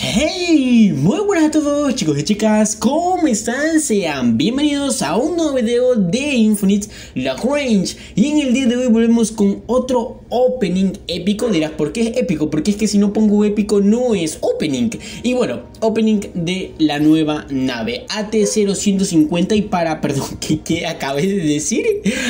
Hey, muy buenas a todos chicos y chicas, ¿cómo están? Sean bienvenidos a un nuevo video de Infinite Lagrange. Y en el día de hoy volvemos con otro opening épico. Dirás, ¿por qué es épico? Porque es que si no pongo épico no es opening. Y bueno, opening de la nueva nave AT-0150 y perdón, ¿qué acabé de decir?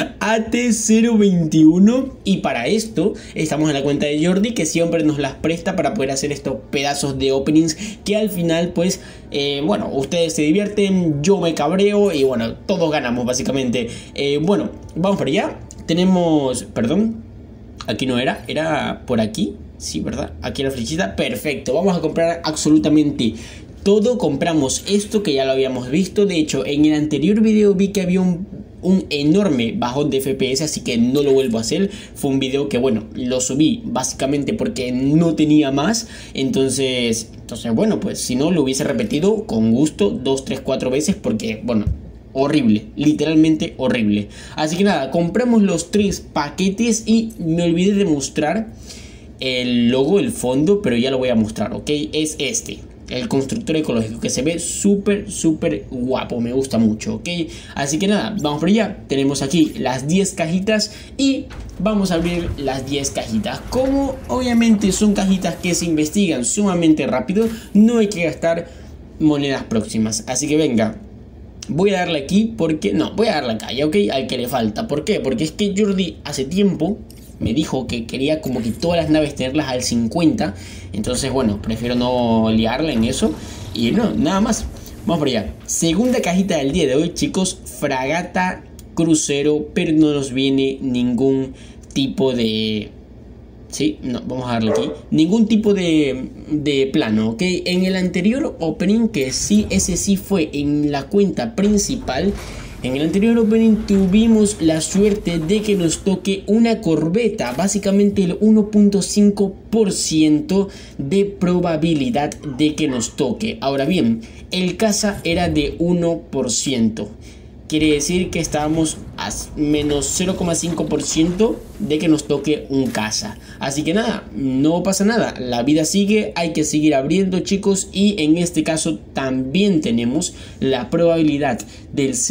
AT-021. Y para esto estamos en la cuenta de Jordi, que siempre nos las presta para poder hacer estos pedazos de openings que al final pues bueno, ustedes se divierten, yo me cabreo y bueno, todos ganamos básicamente. Bueno, vamos para allá. Tenemos, perdón, aquí no era por aquí, sí, ¿verdad? Aquí la flechita, perfecto. Vamos a comprar absolutamente todo. Compramos esto que ya lo habíamos visto. De hecho, en el anterior video vi que había un enorme bajón de FPS, así que no lo vuelvo a hacer. Fue un video que, bueno, lo subí básicamente porque no tenía más. Entonces bueno, pues si no lo hubiese repetido con gusto 2, 3, 4 veces porque, bueno, horrible, literalmente horrible. Así que nada, compramos los 3 paquetes y me olvidé de mostrar el logo, el fondo, pero ya lo voy a mostrar, ¿ok? Es este, el constructor ecológico, que se ve súper guapo, me gusta mucho, ¿ok? Así que nada, vamos por allá. Tenemos aquí las 10 cajitas y vamos a abrir las 10 cajitas. Como obviamente son cajitas que se investigan sumamente rápido, no hay que gastar monedas próximas. Así que venga, voy a darle aquí porque... No, voy a darle acá, ya, ¿ok? Al que le falta. ¿Por qué? Porque es que Jordi hace tiempo me dijo que quería como que todas las naves tenerlas al 50. Entonces bueno, prefiero no liarla en eso. Y no, nada más. Vamos por allá. Segunda cajita del día de hoy, chicos. Fragata crucero, pero no nos viene ningún tipo de... Sí, no, vamos a darle aquí. Ningún tipo de plano, ¿ok? En el anterior opening, que sí, ese sí fue en la cuenta principal. En el anterior opening tuvimos la suerte de que nos toque una corbeta. Básicamente el 1.5% de probabilidad de que nos toque. Ahora bien, el caza era de 1%. Quiere decir que estábamos a menos 0,5% de que nos toque un caza. Así que nada, no pasa nada. La vida sigue, hay que seguir abriendo, chicos. Y en este caso también tenemos la probabilidad del del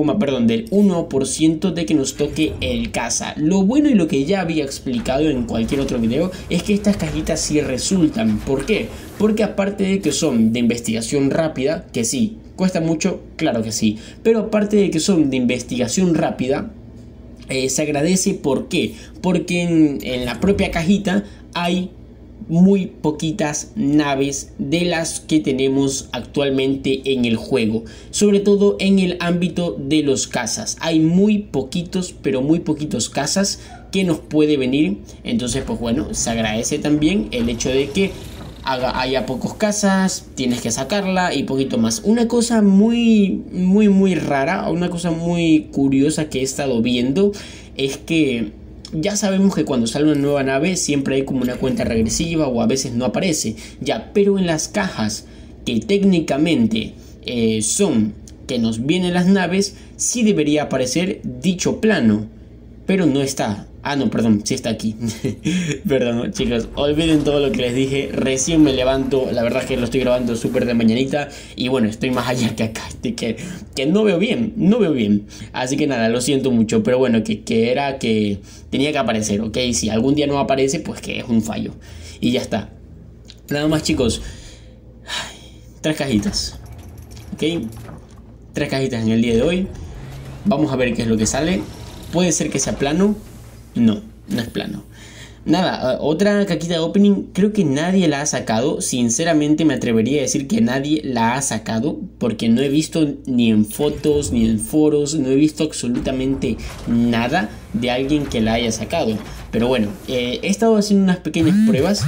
1% de que nos toque el caza. Lo bueno y lo que ya había explicado en cualquier otro video es que estas cajitas sí resultan. ¿Por qué? Porque aparte de que son de investigación rápida, que sí, cuesta mucho, claro que sí, pero aparte de que son de investigación rápida, se agradece. ¿Por qué? Porque en la propia cajita hay muy poquitas naves de las que tenemos actualmente en el juego, sobre todo en el ámbito de los cazas. Hay muy poquitos, pero muy poquitos cazas que nos puede venir. Entonces pues bueno, se agradece también el hecho de que haya pocos cazas, tienes que sacarla y poquito más. Una cosa muy rara, una cosa muy curiosa que he estado viendo es que ya sabemos que cuando sale una nueva nave siempre hay como una cuenta regresiva o a veces no aparece, ya, pero en las cajas que técnicamente son que nos vienen las naves, sí debería aparecer dicho plano, pero no está. Ah, no, perdón, sí está aquí. Perdón, chicos, olviden todo lo que les dije. Recién me levanto, la verdad es que lo estoy grabando súper de mañanita. Y bueno, estoy más allá que acá, que no veo bien, no veo bien. Así que nada, lo siento mucho, pero bueno, que tenía que aparecer, ¿ok? Si algún día no aparece, pues que es un fallo. Y ya está. Nada más, chicos. 3 cajitas, ¿ok? 3 cajitas en el día de hoy. Vamos a ver qué es lo que sale. Puede ser que sea plano. No, no es plano. Nada, otra caquita de opening. Creo que nadie la ha sacado. Sinceramente me atrevería a decir que nadie la ha sacado, porque no he visto ni en fotos ni en foros, no he visto absolutamente nada de alguien que la haya sacado. Pero bueno, he estado haciendo unas pequeñas pruebas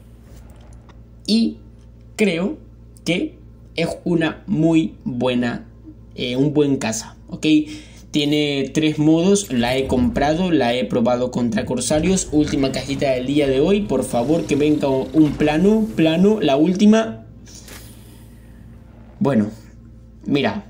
y creo que es una muy buena, un buen caza, ¿ok? Tiene 3 modos, la he comprado, la he probado contra corsarios. Última cajita del día de hoy, por favor que venga un plano, la última. Bueno, mira,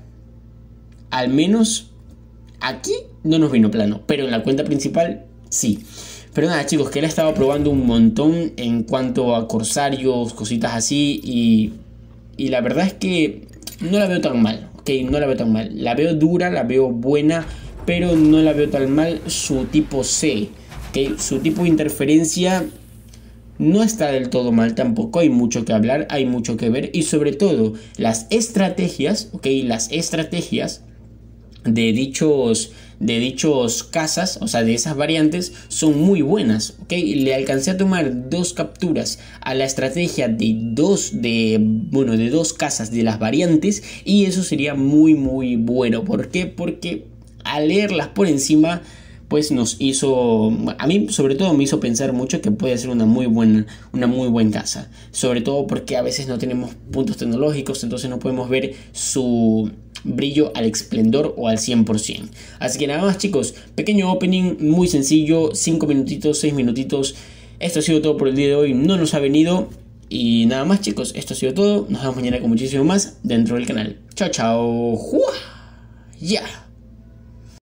al menos aquí no nos vino plano, pero en la cuenta principal sí. Pero nada chicos, que la he estado probando un montón en cuanto a corsarios, cositas así, y la verdad es que no la veo tan mal, ok, no la veo tan mal. La veo dura, la veo buena, pero no la veo tan mal. Su tipo C, ok, su tipo de interferencia no está del todo mal tampoco. Hay mucho que hablar, hay mucho que ver, y sobre todo las estrategias, ok, las estrategias de dichos casas, o sea, de esas variantes, son muy buenas, ¿ok? Le alcancé a tomar 2 capturas a la estrategia de dos casas de las variantes, y eso sería muy muy bueno. ¿Por qué? Porque al leerlas por encima, pues nos hizo, a mí sobre todo me hizo pensar mucho que puede ser una muy buena casa, sobre todo porque a veces no tenemos puntos tecnológicos, entonces no podemos ver su brillo al esplendor o al 100%. Así que nada más chicos, pequeño opening muy sencillo, 5 minutitos, 6 minutitos. Esto ha sido todo por el día de hoy, no nos ha venido. Y nada más chicos, esto ha sido todo. Nos vemos mañana con muchísimo más dentro del canal. Chao, chao. Ya.